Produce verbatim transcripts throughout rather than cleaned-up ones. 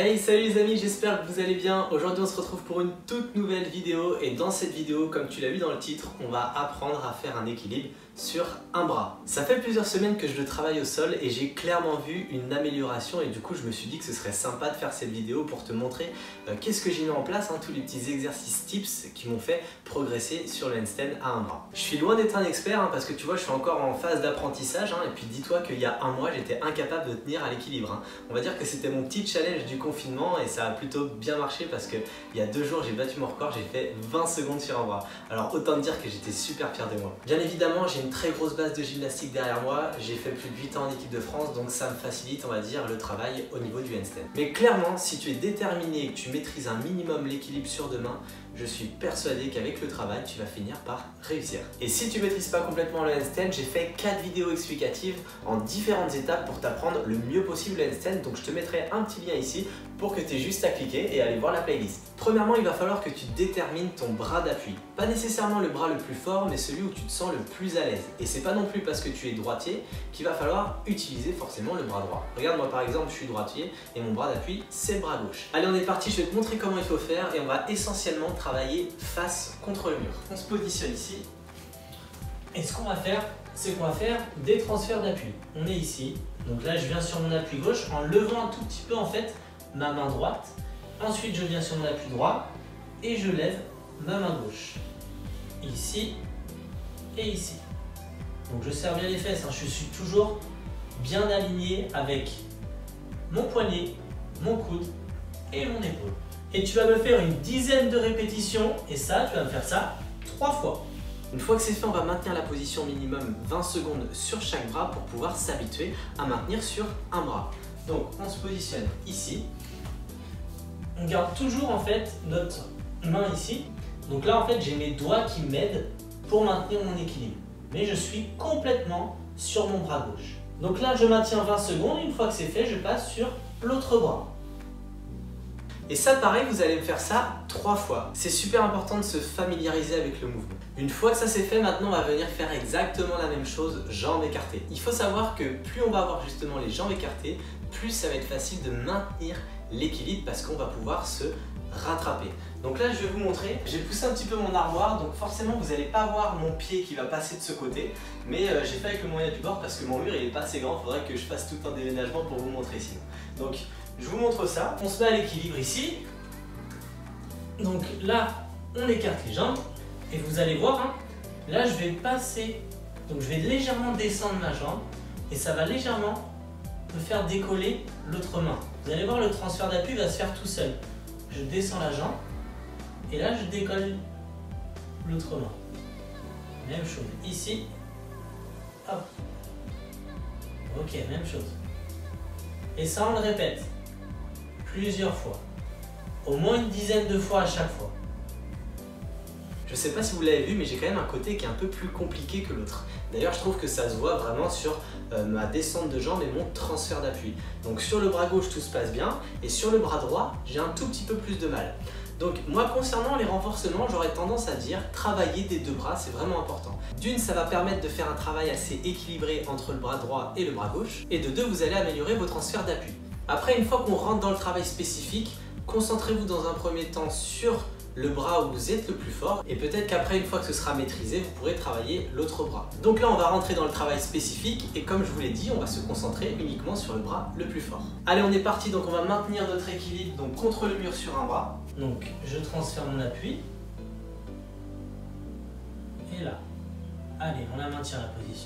Hey, salut les amis, j'espère que vous allez bien. Aujourd'hui on se retrouve pour une toute nouvelle vidéo et dans cette vidéo, comme tu l'as vu dans le titre, on va apprendre à faire un équilibre sur un bras. Ça fait plusieurs semaines que je le travaille au sol et j'ai clairement vu une amélioration et du coup je me suis dit que ce serait sympa de faire cette vidéo pour te montrer euh, qu'est-ce que j'ai mis en place, hein, tous les petits exercices tips qui m'ont fait progresser sur le handstand à un bras. Je suis loin d'être un expert hein, parce que tu vois je suis encore en phase d'apprentissage hein, et puis dis-toi qu'il y a un mois j'étais incapable de tenir à l'équilibre. Hein. On va dire que c'était mon petit challenge du confinement et ça a plutôt bien marché parce que il y a deux jours j'ai battu mon record, j'ai fait vingt secondes sur un bras. Alors autant te dire que j'étais super fier de moi. Bien évidemment j'ai une très grosse base de gymnastique derrière moi, j'ai fait plus de huit ans en équipe de France donc ça me facilite on va dire le travail au niveau du handstand. Mais clairement si tu es déterminé et que tu maîtrises un minimum l'équilibre sur deux mains, je suis persuadé qu'avec le travail tu vas finir par réussir. Et si tu ne maîtrises pas complètement le handstand, j'ai fait quatre vidéos explicatives en différentes étapes pour t'apprendre le mieux possible le handstand, donc je te mettrai un petit lien ici pour que tu aies juste à cliquer et aller voir la playlist. Premièrement, il va falloir que tu détermines ton bras d'appui. Pas nécessairement le bras le plus fort, mais celui où tu te sens le plus à l'aise. Et c'est pas non plus parce que tu es droitier qu'il va falloir utiliser forcément le bras droit. Regarde, moi par exemple, je suis droitier et mon bras d'appui, c'est le bras gauche. Allez, on est parti, je vais te montrer comment il faut faire et on va essentiellement travailler face contre le mur. On se positionne ici. Et ce qu'on va faire, c'est qu'on va faire des transferts d'appui. On est ici. Donc là, je viens sur mon appui gauche en levant un tout petit peu en fait ma main droite. Ensuite, je viens sur mon appui droit et je lève ma main gauche. Ici et ici. Donc je serre bien les fesses, hein. Je suis toujours bien aligné avec mon poignet, mon coude et mon épaule. Et tu vas me faire une dizaine de répétitions et ça, tu vas me faire ça trois fois. Une fois que c'est fait, on va maintenir la position minimum vingt secondes sur chaque bras pour pouvoir s'habituer à maintenir sur un bras. Donc on se positionne ici. On garde toujours en fait notre main ici. Donc là en fait j'ai mes doigts qui m'aident pour maintenir mon équilibre. Mais je suis complètement sur mon bras gauche. Donc là je maintiens vingt secondes. Une fois que c'est fait, je passe sur l'autre bras. Et ça pareil, vous allez me faire ça trois fois. C'est super important de se familiariser avec le mouvement. Une fois que ça c'est fait, maintenant on va venir faire exactement la même chose, jambes écartées. Il faut savoir que plus on va avoir justement les jambes écartées, plus ça va être facile de maintenir l'équilibre parce qu'on va pouvoir se rattraper. Donc là je vais vous montrer, j'ai poussé un petit peu mon armoire, donc forcément vous n'allez pas voir mon pied qui va passer de ce côté, mais euh, j'ai fait avec le moyen du bord parce que mon mur il est pas assez grand, il faudrait que je fasse tout un déménagement pour vous montrer sinon. Donc je vous montre ça, on se met à l'équilibre ici, donc là on écarte les jambes et vous allez voir, hein, là je vais passer, donc je vais légèrement descendre ma jambe et ça va légèrement me faire décoller l'autre main. Vous allez voir le transfert d'appui va se faire tout seul. Je descends la jambe et là je décolle l'autre main. Même chose ici, hop, ok, même chose. Et ça on le répète plusieurs fois, au moins une dizaine de fois à chaque fois. Je sais pas si vous l'avez vu, mais j'ai quand même un côté qui est un peu plus compliqué que l'autre. D'ailleurs, je trouve que ça se voit vraiment sur euh, ma descente de jambe et mon transfert d'appui. Donc sur le bras gauche, tout se passe bien, et sur le bras droit, j'ai un tout petit peu plus de mal. Donc moi, concernant les renforcements, j'aurais tendance à dire travailler des deux bras, c'est vraiment important. D'une, ça va permettre de faire un travail assez équilibré entre le bras droit et le bras gauche, et de deux, vous allez améliorer vos transferts d'appui. Après, une fois qu'on rentre dans le travail spécifique, concentrez-vous dans un premier temps sur le bras où vous êtes le plus fort et peut-être qu'après, une fois que ce sera maîtrisé, vous pourrez travailler l'autre bras. Donc là, on va rentrer dans le travail spécifique et comme je vous l'ai dit, on va se concentrer uniquement sur le bras le plus fort. Allez, on est parti, donc on va maintenir notre équilibre donc contre le mur sur un bras. Donc, je transfère mon appui. Et là, allez, on la maintient la position.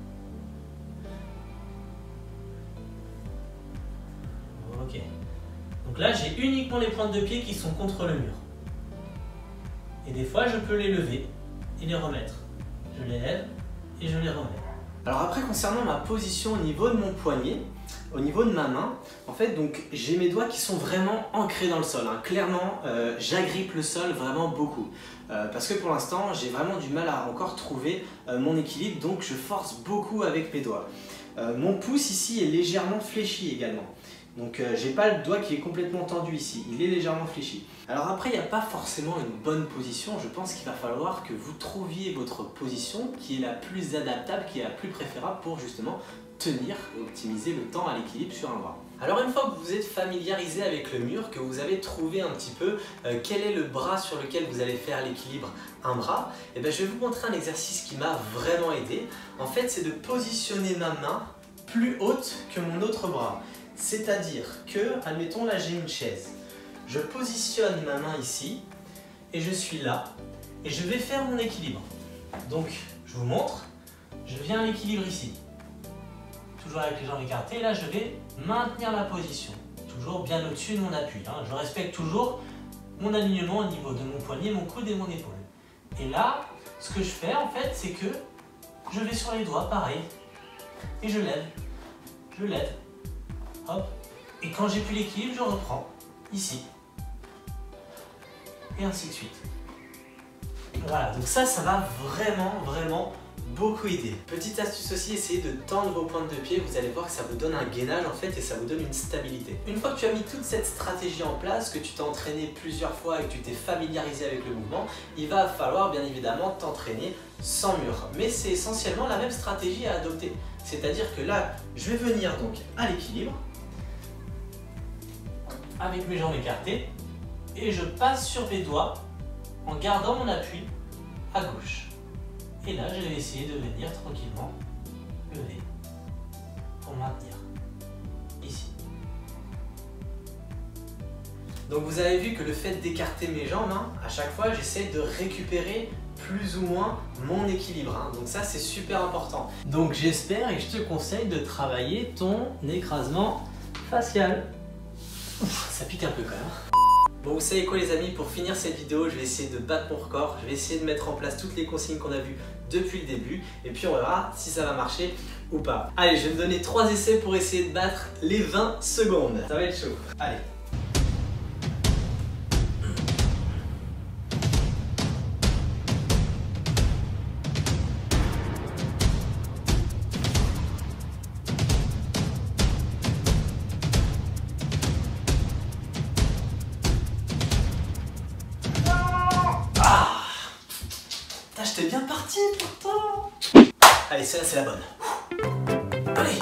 Ok. Donc là, j'ai uniquement les pointes de pied qui sont contre le mur. Et des fois, je peux les lever et les remettre. Je les lève et je les remets. Alors après, concernant ma position au niveau de mon poignet, au niveau de ma main, en fait, donc j'ai mes doigts qui sont vraiment ancrés dans le sol. Hein. Clairement, euh, j'agrippe le sol vraiment beaucoup. Euh, parce que pour l'instant, j'ai vraiment du mal à encore trouver euh, mon équilibre, donc je force beaucoup avec mes doigts. Euh, mon pouce ici est légèrement fléchi également. Donc euh, j'ai pas le doigt qui est complètement tendu ici, il est légèrement fléchi. Alors après, il n'y a pas forcément une bonne position, je pense qu'il va falloir que vous trouviez votre position qui est la plus adaptable, qui est la plus préférable pour justement tenir et optimiser le temps à l'équilibre sur un bras. Alors une fois que vous êtes familiarisé avec le mur, que vous avez trouvé un petit peu euh, quel est le bras sur lequel vous allez faire l'équilibre un bras, et ben je vais vous montrer un exercice qui m'a vraiment aidé. En fait, c'est de positionner ma main plus haute que mon autre bras. C'est-à-dire que, admettons là j'ai une chaise, je positionne ma main ici et je suis là et je vais faire mon équilibre. Donc je vous montre, je viens à l'équilibre ici. Toujours avec les jambes écartées, là je vais maintenir la position, toujours bien au-dessus de mon appui. Hein. Je respecte toujours mon alignement au niveau de mon poignet, mon coude et mon épaule. Et là, ce que je fais en fait, c'est que je vais sur les doigts, pareil, et je lève, je lève, hop, et quand j'ai plus l'équilibre, je reprends, ici, et ainsi de suite. Voilà, donc ça, ça va vraiment, vraiment beaucoup aider. Petite astuce aussi, essayez de tendre vos pointes de pied, vous allez voir que ça vous donne un gainage en fait et ça vous donne une stabilité. Une fois que tu as mis toute cette stratégie en place, que tu t'es entraîné plusieurs fois et que tu t'es familiarisé avec le mouvement, il va falloir bien évidemment t'entraîner sans mur. Mais c'est essentiellement la même stratégie à adopter. C'est-à-dire que là, je vais venir donc à l'équilibre, avec mes jambes écartées, et je passe sur mes doigts en gardant mon appui à gauche. Et là, je vais essayer de venir tranquillement lever pour maintenir ici. Donc vous avez vu que le fait d'écarter mes jambes, hein, à chaque fois, j'essaie de récupérer plus ou moins mon équilibre. Hein. Donc ça, c'est super important. Donc j'espère et je te conseille de travailler ton écrasement facial. Ça pique un peu quand même. Bon, vous savez quoi les amis, pour finir cette vidéo, je vais essayer de battre mon record, je vais essayer de mettre en place toutes les consignes qu'on a vues depuis le début, et puis on verra si ça va marcher ou pas. Allez, je vais me donner trois essais pour essayer de battre les vingt secondes. Ça va être chaud. Allez. J'étais bien parti pourtant. Allez, celle-là c'est la bonne. Allez.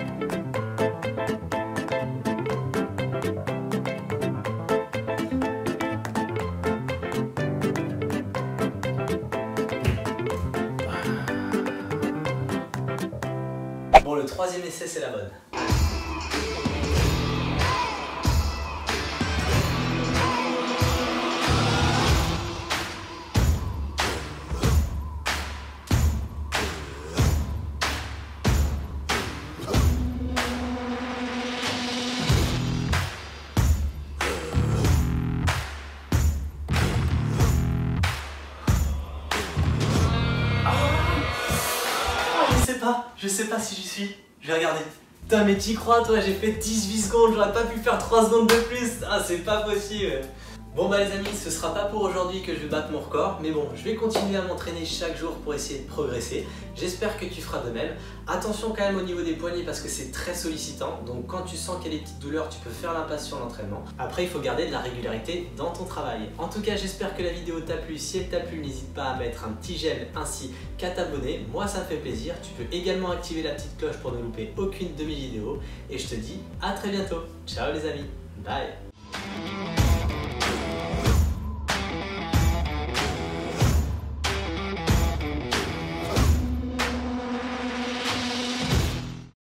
Bon, le troisième essai c'est la bonne. Je sais pas si j'y suis. Je vais regarder. Putain, mais t'y crois toi, j'ai fait dix-huit secondes, j'aurais pas pu faire trois secondes de plus. Ah, c'est pas possible. Bon bah les amis, ce sera pas pour aujourd'hui que je vais battre mon record, mais bon, je vais continuer à m'entraîner chaque jour pour essayer de progresser. J'espère que tu feras de même. Attention quand même au niveau des poignets parce que c'est très sollicitant, donc quand tu sens qu'il y a des petites douleurs, tu peux faire l'impasse sur l'entraînement. Après, il faut garder de la régularité dans ton travail. En tout cas, j'espère que la vidéo t'a plu. Si elle t'a plu, n'hésite pas à mettre un petit j'aime ainsi qu'à t'abonner. Moi, ça me fait plaisir. Tu peux également activer la petite cloche pour ne louper aucune de mes vidéos. Et je te dis à très bientôt. Ciao les amis. Bye.